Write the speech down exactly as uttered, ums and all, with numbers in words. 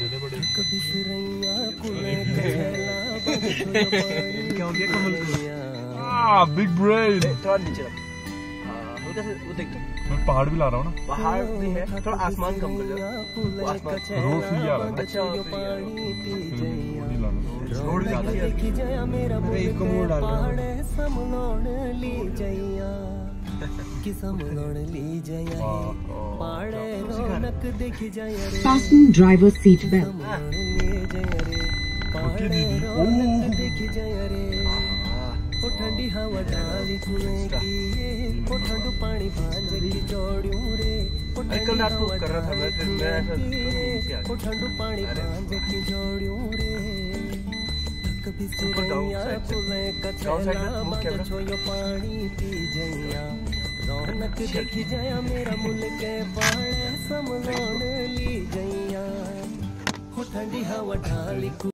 दे बड़े कभी सिरैया कुले क्या हो गया कमल को? आ बिग ब्रेन। थोड़ा नीचे रख, हल्का से वो देख। मैं पहाड़ भी ला रहा हूँ ना। पहाड़ भी है, थोड़ा आसमान कम कर लो। आसमान रोड फील आ रहा है। अच्छा नहीं लाना। रोड ज्यादा है। अरे एक मोड़ डाल रहा हूँ। Fasten driver seat belt. ओ ठंडी हवा डाली कुएं की, ओ ठंडू पानी भांज की जोड़ियों रे, ओ कल रात को कर रहा था मैं, फिर मैं ऐसा ओ ठंडू पानी भांज की जोड़ियों रे। कभी सिरैया कुले कचला बंद छोयो पानी पी जइया, रौनक देखी जया मेरा मुल्क बाड़े समलोण ली जइया, ओ ठंडी हवा डाली